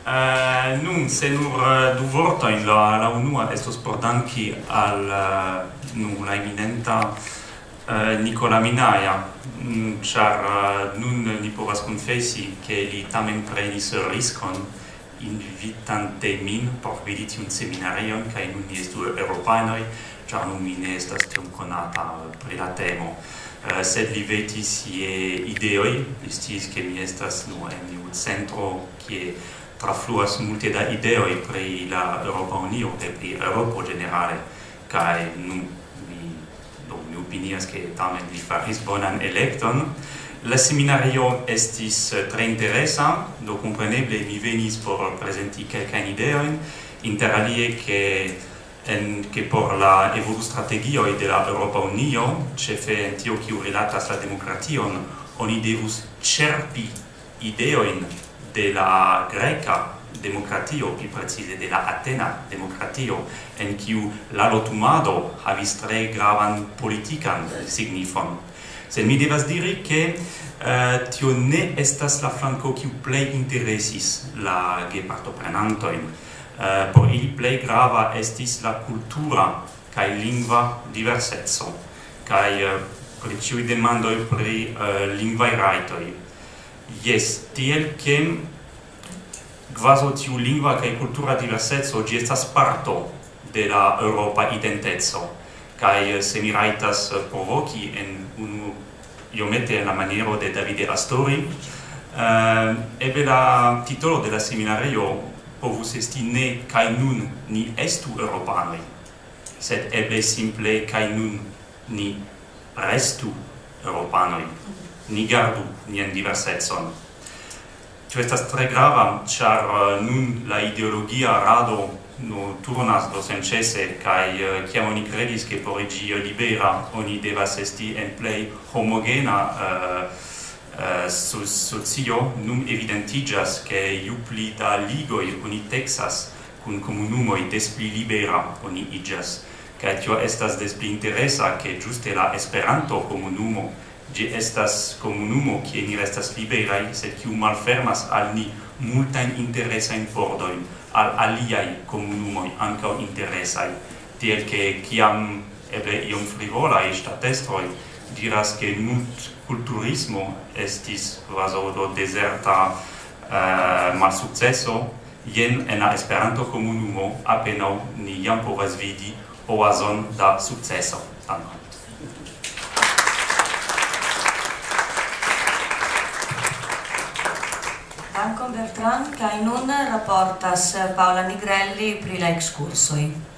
Nun, se nur du vortojn, la unua estos por danki al la eminenta Nicola Minaia, char nun ni povas confessi che li tamen prenis riskon invitante min por vidi tiun seminarion, kai nun ni estu europanoj, char nun mi ne estas tiom konata pri la temo. Sed li vetis je ideoj, li sciis che mi estas nu en iu centro kie trafluas multe da ideoj pri la Europa Unio kaj pri Europo generale, kaj nun mi opinias che tamen li faris bonan elekton. La seminario estis tre interesa, do compreneble mi venis por presenti kelkajn ideojn, inter alie che por la evolustrategioj de la Europa Unio, ĉefe en tio kiu rilatas la demokration, oni devus ĉerpi ideojn de la greka demokratio, pli precize de la atena demokratio, en kiu la lotumado havis tre gravan politikan signifon. Sed mi devas diri che tio ne estas la flanko kiu plej interesis la gepartoprenantojn. Por ili plej grava estis la kultura kaj lingva diverseco, kaj pri ĉiuj demandoj pri lingvaj rajtoj. Jes, tiel ke kvazaŭ tiu lingva kaj kultura diverseco ĝi estas parto de la eŭropa identeco. Kaj se mi rajtas provoki en unu iomete en la maniero de Davide Astori, eble la titolo de la seminario povus esti ne kaj nun ni estu eŭropanoj, sed eble simple kaj nun ni restu eŭropanoj, ni gardu nian diversecon. Tio estas tre grava, ĉar nun la ideologia rado turnas do senĉese, kaj kiam oni kredis ke por iĝi libera oni devas esti en plej homogena socio, nun evidentiĝas ke ju pli da ligoj oni teksas kun komunumoj, des pli libera oni iĝas. Kaj tio estas des pli interesa, ke ĝuste la Esperanto-komunumo ĝi estas komunumo kie ni restas liberaj, sed kiu malfermas al ni multajn interesajn pordojn al aliaj komunumoj ankaŭ interesaj, tiel ke kiam eble iom frivolaj ŝtatestroj diras ke multkulturismo estis kvazaŭ do dezerta malsukceso, jen en la Esperanto-komunumo apenaŭ ni jam povas vidi oazon da sukceso. Dankon. Dankon Bertrand, kaj nun raportas Paula Nigrelli pri la ekskursoj.